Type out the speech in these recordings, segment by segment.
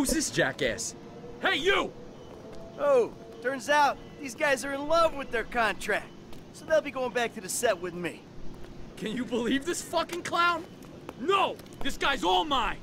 Who's this jackass? Hey, you! Oh, turns out these guys are in love with their contract. So they'll be going back to the set with me. Can you believe this fucking clown? No! This guy's all mine!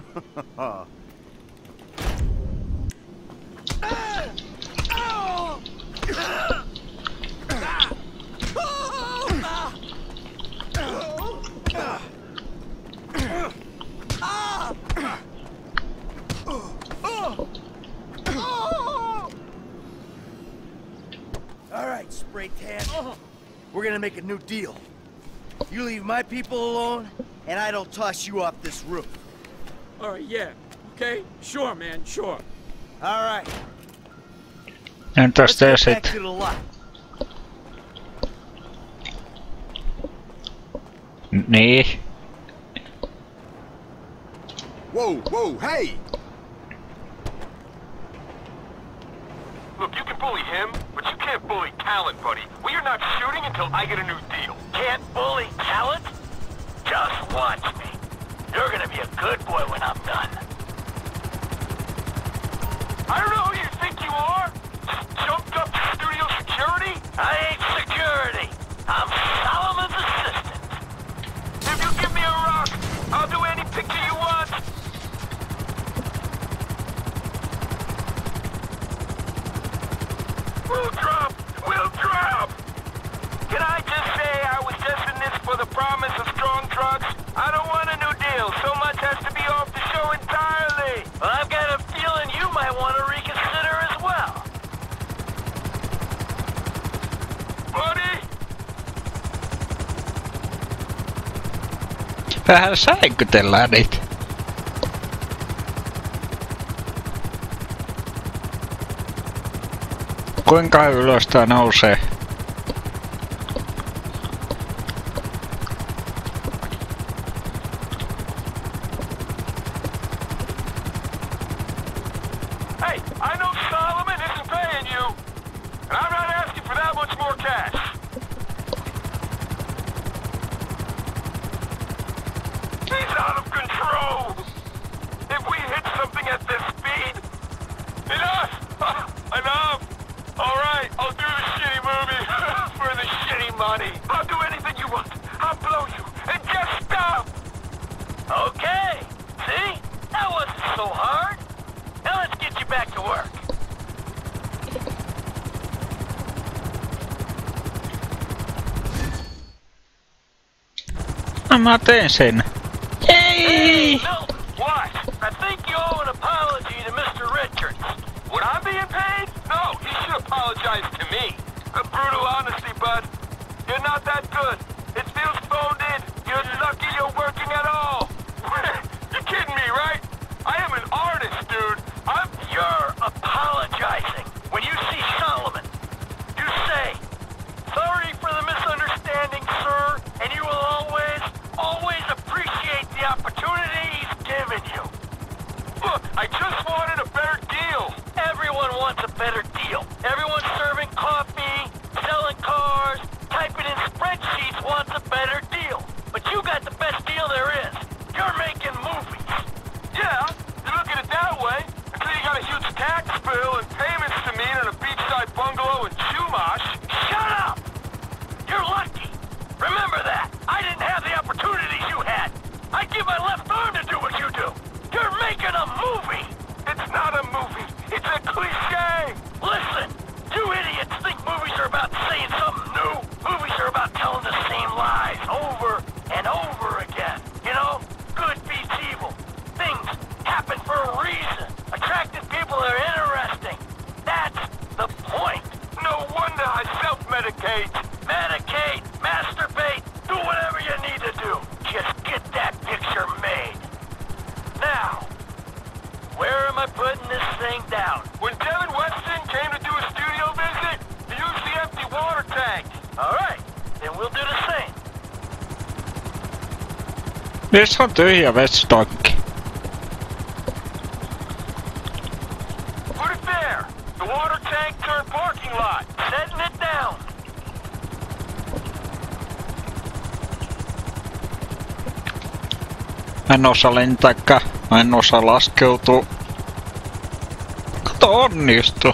Alright, Spray Tan. We're gonna make a new deal. You leave my people alone, and I don't toss you off this roof. Alright, yeah. Okay? Sure, man, sure. Alright. Entäs Let's te get back sit? to the lot. Niin. Whoa, whoa, hey! Look, you can bully him, but you can't bully talent, buddy. We are not shooting until I get a new deal. Can't bully talent? Just watch me. You're gonna be a good boy when I'm done. I don't know who you think you are. Just jumped up studio security? I ain't security. I'm Solomon's assistant. If you give me a rock, I'll do any picture you want. We'll drop! We'll drop! Can I just say I was just in this for the promise of strong drugs? I don't want a new deal. So much has to be off the show entirely. Well, I've got a feeling you might want to reconsider as well. Buddy! Vähän säikytellään niitä. Kuinka ylös tää nousee? Hey, I know Solomon isn't paying you, and I'm not asking for that much more cash. He's out of control. If we hit something at this speed, enough! Enough! All right, I'll do the shitty movie for the shitty money. I'll do anything you want. I'll blow you, and just stop. Okay. See? That wasn't so hard. Now let's get you back to work. Mä teen sen. Ei! No, what? I think you owe an apology to Mr. Richards. Would I being paid? No, he should apologize to me. A brutal honesty, bud. You're not that good. It feels phoned in. You're lucky you're working at all. You're kidding me, right? I am an artist, dude. You're apologizing. When you see Solomon, you say, "Sorry for the misunderstanding, sir, and you will always appreciate the opportunity he's given you." Look, I just wanted a better deal. Everyone wants a better deal. Everyone serving coffee, selling cars, typing in spreadsheets wants a better deal. But you got the best deal there is. You're making movies. Yeah, you look at it that way. Until you got a huge tax bill and payments to meet in a beachside bungalow in Chumash. Shut up! You're lucky. Remember that. I didn't have the opportunities you had. I'd give my left arm to do what you do. You're making a movie. It's not a movie. It's a cliche. Listen, you idiots think movies are about saying something new. Movies are about telling the same lies over and over again. You know, good beats evil. Things happen for a reason. Attractive people are interesting. That's the point. No wonder I self-medicate. Medicate, masturbate, do whatever you need to do. Just get that picture made. Now, where am I putting this thing down? When Devin Weston came to do a studio visit, he used the empty water tank. All right, then we'll do the same. Missä on tyhjä vesitankki? Put it there. The water tank turned parking lot. Setting it down. Mä en osaa lentääkään. Mä en osaa laskeutua. Katso onnistu.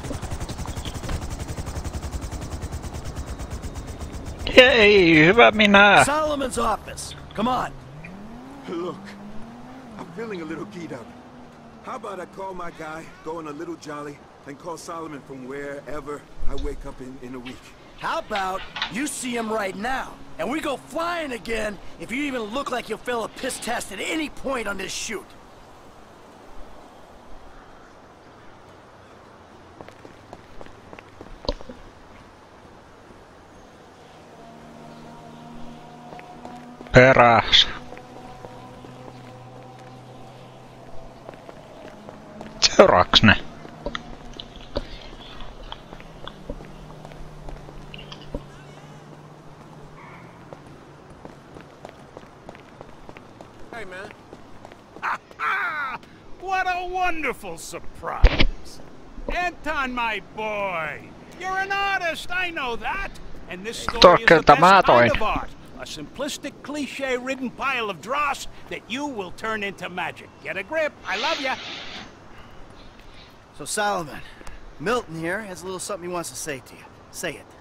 Hei, hyvä minä. Solomon's office. Come on. Look, I'm feeling a little keyed up. How about I call my guy, go on a little jolly, and call Solomon from wherever I wake up in a week? How about you see him right now, and we go flying again if you even look like you'll fail a piss test at any point on this shoot. Perässä. Seuraaks ne? Hey, man. What a wonderful surprise. Anton, my boy. You're an artist, I know that. And this story is the best kind of art. A simplistic, cliche-ridden pile of dross that you will turn into magic. Get a grip. I love ya. So Solomon, Milton here has a little something he wants to say to you. Say it.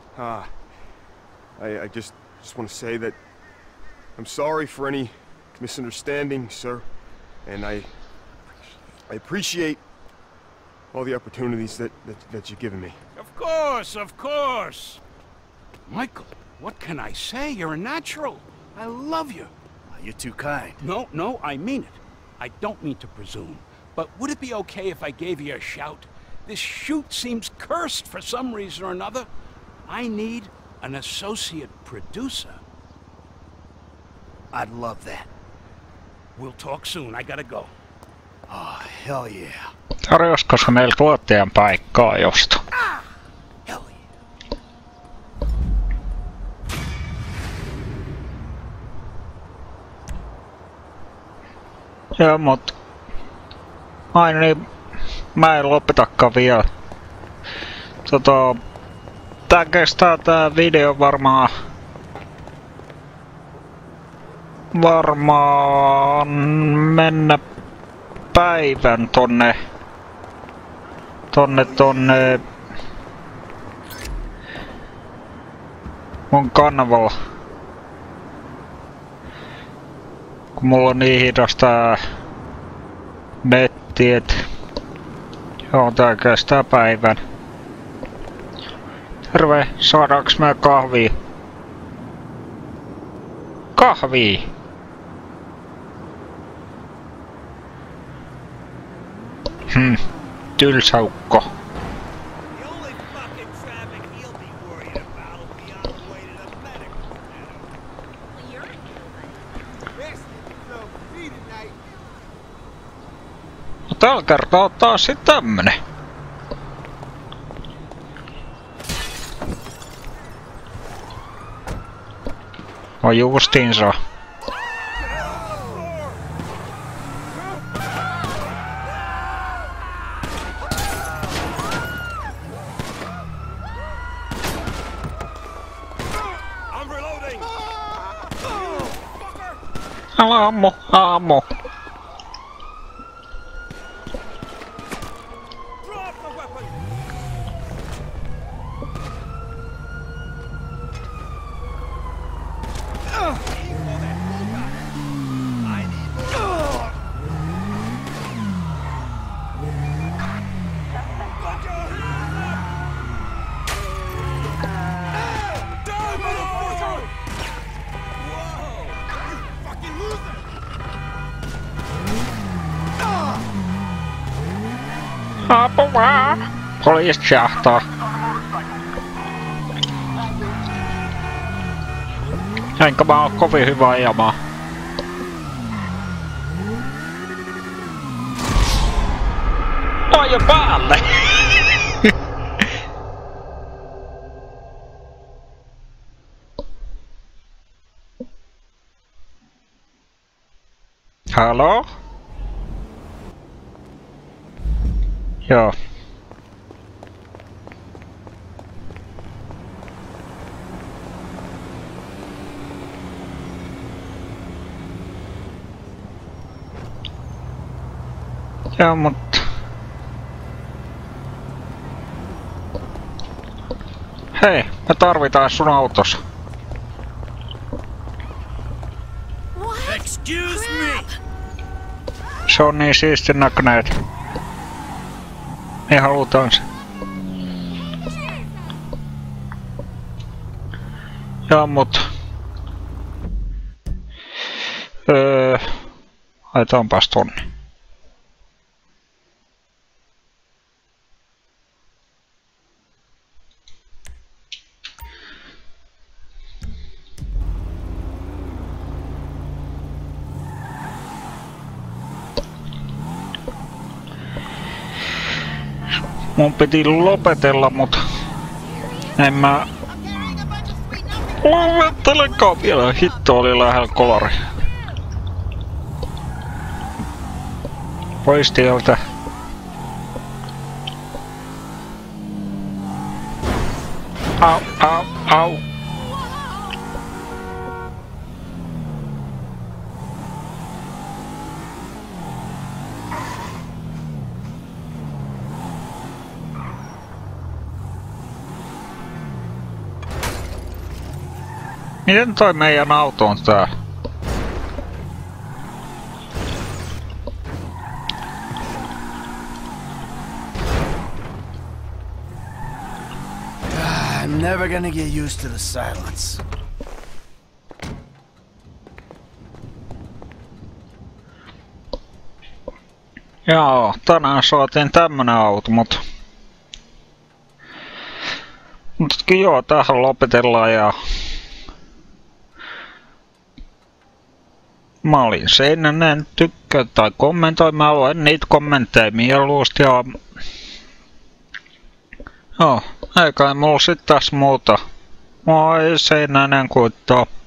I just want to say that I'm sorry for any misunderstanding, sir, and I appreciate all the opportunities that you've given me. Of course, of course. Michael, what can I say? You're a natural. I love you. You're too kind. No, I mean it. I don't mean to presume. But would it be okay if I gave you a shout? This shoot seems cursed for some reason or another. I need an associate producer. I'd love that. We'll talk soon. I gotta go. Oh, hell yeah. Tarjosko se meillä tuottajan paikkaa josta? Hell yeah. Joo, mut... Ai niin, mä en lopetakaan vielä. Tää kestää tää video varmaan mennä päivän tonne mun kanavalla. Kun mulla on niin hidas tää netti, et joo, tää kestää päivän. Terve, saadaanko mä kahvia? Kahvia! Tylsäukko. Tällä kertaa on taas sit tämmönen. On justiinsa. Älä ammu. Apua! Poliisi jahtaa. Enkä mä oo kovin hyvä ajamaan. Aja päälle! Hallå? Joo. Joo, mutta... Hei, me tarvitaan sun autossa. Excuse me! Se on niin siistin näköinen, että me halutaan se. Joo, mut... Laitaanpas tonne. Mun piti lopetella, mut en mä lopettelekaan vielä. Hitto oli lähellä kolari. Pois tieltä. Au, au, au. Miten toi meidän auto on tää? I'm never gonna get used to the silence. Joo, tänään saatiin tämmönen auto, mutta joo, tähän lopetellaan ja mä olin Seinänen, tykkää tai kommentoi, mä luen niitä kommentteja mieluusti ja joo, eikä mulla sit tässä muuta. Moi Seinänen, kuittaa.